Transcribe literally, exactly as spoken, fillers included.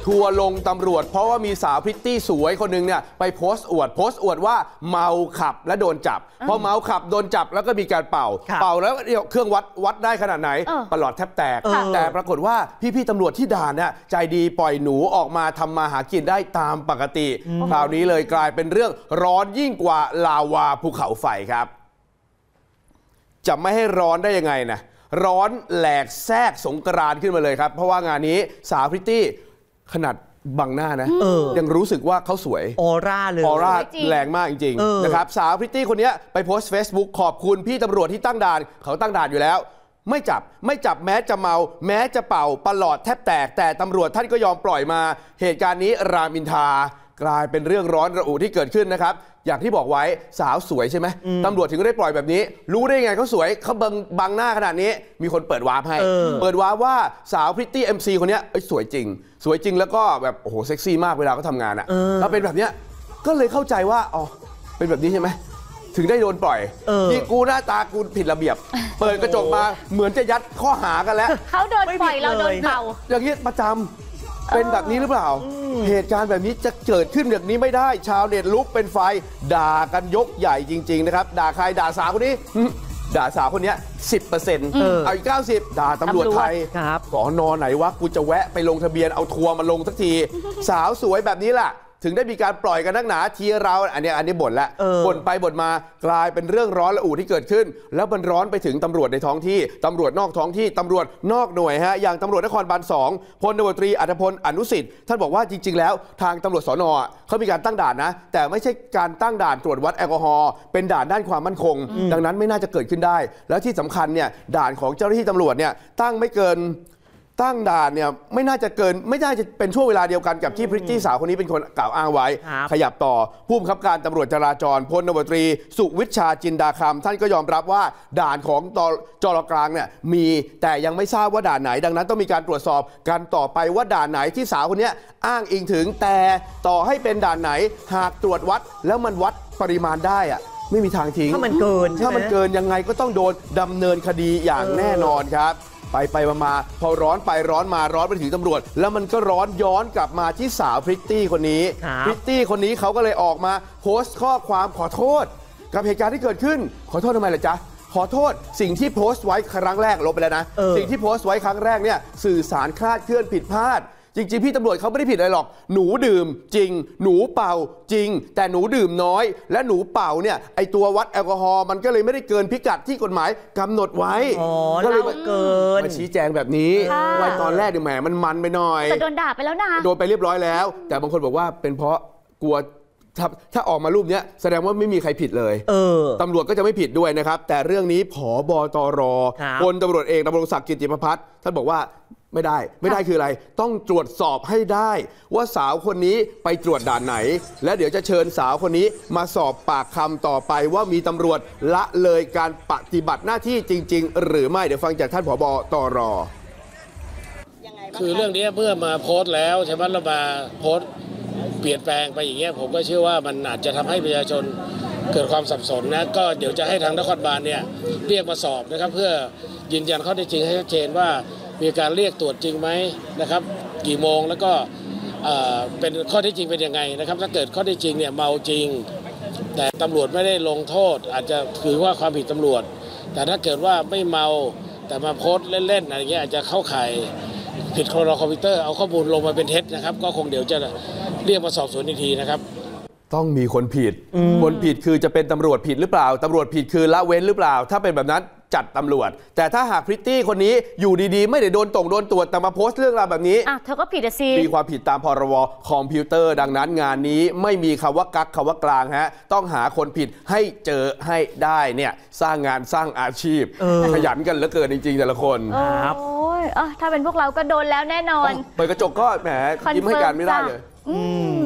ทัวร์ลงตำรวจเพราะว่ามีสาวพริตตี้สวยคนหนึ่งเนี่ยไปโพสต์อวดโพสต์อวดว่าเมาขับและโดนจับพอเมาขับโดนจับแล้วก็มีการเป่าเป่าแล้วเครื่องวัดวัดได้ขนาดไหนประหลอดแทบแตกแต่ปรากฏว่าพี่ๆตำรวจที่ด่านเนี่ยใจดีปล่อยหนูออกมาทำมาหากินได้ตามปกติคราวนี้เลยกลายเป็นเรื่องร้อนยิ่งกว่าลาวาภูเขาไฟครับจะไม่ให้ร้อนได้ยังไงนะร้อนแหลกแทรกสงกรานต์ขึ้นมาเลยครับเพราะว่างานนี้สาวพริตตี้ขนาดบังหน้านะยังรู้สึกว่าเขาสวยออร่าเลยออร่าแรงมากจริงๆนะครับสาวพริตตี้คนนี้ไปโพสต์ Facebook ขอบคุณพี่ตำรวจที่ตั้งด่านเขาตั้งด่านอยู่แล้วไม่จับไม่จับแม้จะเมาแม้จะเป่าประหลอดแทบแตกแต่ตำรวจท่านก็ยอมปล่อยมาเหตุการณ์นี้รามอินทรากลายเป็นเรื่องร้อนระอุที่เกิดขึ้นนะครับอย่างที่บอกไว้สาวสวยใช่ไหมตำรวจถึงได้ปล่อยแบบนี้รู้ได้ไงเขาสวยเขาบังบังหน้าขนาดนี้มีคนเปิดวาร์ปให้เปิดวาร์ปว่าสาวพริตตี้เอ็มซีคนนี้สวยจริงสวยจริงแล้วก็แบบโอ้โหเซ็กซี่มากเวลาเขาทำงานอ่ะแล้วเป็นแบบนี้ก็เลยเข้าใจว่าอ๋อเป็นแบบนี้ใช่ไหมถึงได้โดนปล่อยที่กูหน้าตากูผิดระเบียบเปิดกระจกมาเหมือนจะยัดข้อหากันแล้วเขาโดนปล่อยเราโดนเป่าอย่างนี้ประจำเป็นแบบนี้หรือเปล่าเหตุการณ์แบบนี้จะเกิดขึ้นแบบนี้ไม่ได้ชาวเน็ตลุกเป็นไฟด่ากันยกใหญ่จริงๆนะครับด่าใครด่าสาวคนนี้ด่าสาวคนนี้ สิบเปอร์เซ็นต์ เอาอีกเก้าสิบด่าตำรวจไทยสอนอไหนวะกูจะแวะไปลงทะเบียนเอาทัวร์มาลงสักทีสาวสวยแบบนี้ล่ะถึงได้มีการปล่อยกันนักหนาทีเราอันนี้อันนี้บ่นละบ่นไปบ่นมากลายเป็นเรื่องร้อนระอุที่เกิดขึ้นแล้วมันร้อนไปถึงตำรวจในท้องที่ตำรวจนอกท้องที่ตำรวจนอกหน่วยฮะอย่างตำรวจนครบาลสองพลตำรวจตรีอัธพลอนุสิทธิ์ท่านบอกว่าจริงๆแล้วทางตำรวจสน.เขามีการตั้งด่านนะแต่ไม่ใช่การตั้งด่านตรวจวัดแอลกอฮอล์เป็นด่านด้านความมั่นคงดังนั้นไม่น่าจะเกิดขึ้นได้แล้วที่สำคัญเนี่ยด่านของเจ้าหน้าที่ตำรวจเนี่ยตั้งไม่เกินตั้งด่านเนี่ยไม่น่าจะเกินไม่น่าจะเป็นช่วงเวลาเดียวกันกับที่พริตตี้สาวคนนี้เป็นคนกล่าวอ้างไว้ขยับต่อผู้บังคับการตำรวจจราจรพลตำรวจตรีสุวิชชาจินดาคำท่านก็ยอมรับว่าด่านของจรกลางเนี่ยมีแต่ยังไม่ทราบว่าด่านไหนดังนั้นต้องมีการตรวจสอบกันต่อไปว่าด่านไหนที่สาวคนนี้อ้างอิงถึงแต่ต่อให้เป็นด่านไหนหากตรวจวัดแล้วมันวัดปริมาณได้อะไม่มีทางทิ้งถ้ามันเกินถ้ามันเกินยังไงก็ต้องโดนดำเนินคดีอย่างแน่นอนครับไปไปมาพอร้อนไปร้อนมาร้อนไปถึงตำรวจแล้วมันก็ร้อนย้อนกลับมาที่สาวพริตตี้คนนี้พริตตี้คนนี้เขาก็เลยออกมาโพสต์ข้อความขอโทษกับเหตุการณ์ที่เกิดขึ้นขอโทษทำไมล่ะจ๊ะขอโทษสิ่งที่โพสต์ไว้ครั้งแรกลบไปแล้วนะสิ่งที่โพสต์ไว้ครั้งแรกเนี่ยสื่อสารคลาดเคลื่อนผิดพลาดจริงๆพี่ตำรวจเขาไม่ได้ผิดอะไรหรอกหนูดื่มจริงหนูเป่าจริงแต่หนูดื่มน้อยและหนูเป่าเนี่ยไอตัววัดแอลกอฮอล์มันก็เลยไม่ได้เกินพิกัดที่กฎหมายกำหนดไว้ก็เลยเกินมาชี้แจงแบบนี้ไว้ตอนแรกเนี่ยแหมมันมันไปหน่อยแต่โดนด่าไปแล้วนะโดนไปเรียบร้อยแล้วแต่บางคนบอกว่าเป็นเพราะกลัวถ้าถ้าออกมารูปนี้แสดงว่าไม่มีใครผิดเลยตำรวจก็จะไม่ผิดด้วยนะครับแต่เรื่องนี้ผบตรพลตำรวจเอกดำรงศักดิ์กิติประภัสท่านบอกว่าไม่ได้ไม่ได้คืออะไรต้องตรวจสอบให้ได้ว่าสาวคนนี้ไปตรวจด่านไหนและเดี๋ยวจะเชิญสาวคนนี้มาสอบปากคำต่อไปว่ามีตำรวจละเลยการปฏิบัติหน้าที่จริงๆหรือไม่เดี๋ยวฟังจากท่านผบตรคือเรื่องนี้เมื่อมาโพสต์แล้วใช่ไหมเรามาโพสต์เปลี่ยนแปลงไปอย่างเงี้ยผมก็เชื่อว่ามันอาจจะทำให้ประชาชนเกิดความสับสนนะก็เดี๋ยวจะให้ทางนครบาลเนี่ยเรียกมาสอบนะครับเพื่อยืนยันข้อเท็จจริงให้ชัดเจนว่ามีการเรียกตรวจจริงไหมนะครับกี่โมงแล้วก็เป็นข้อเท็จจริงเป็นยังไงนะครับถ้าเกิดข้อเท็จจริงเนี่ยเมาจริงแต่ตำรวจไม่ได้ลงโทษอาจจะถือว่าความผิดตำรวจแต่ถ้าเกิดว่าไม่เมาแต่มาโพสต์เล่นๆอะไรเงี้ยอาจจะเข้าข่ายผิดพรบคอมพิวเตอร์เอาข้อมูลลงมาเป็นเท็จนะครับก็คงเดี๋ยวจะเรียกมาสอบสวนอีกทีนะครับต้องมีคนผิดคนผิดคือจะเป็นตำรวจผิดหรือเปล่าตำรวจผิดคือละเว้นหรือเปล่าถ้าเป็นแบบนั้นจัดตำรวจแต่ถ้าหากพริตตี้คนนี้อยู่ดีๆไม่ได้โดนตรงโดนตรวจแต่มาโพสต์เรื่องราวแบบนี้อ่ะเธอก็ผิดสิมีความผิดตามพรบคอมพิวเตอร์ดังนั้นงานนี้ไม่มีคำว่ากักคำว่ากลางฮะต้องหาคนผิดให้เจอให้ได้เนี่ยสร้างงานสร้างอาชีพขยันกันเหลือเกินจริงๆแต่ละคนครับโอ้ยถ้าเป็นพวกเราก็โดนแล้วแน่นอนเปิดกระจกก็แหมยิ้มให้กันไม่ได้เลย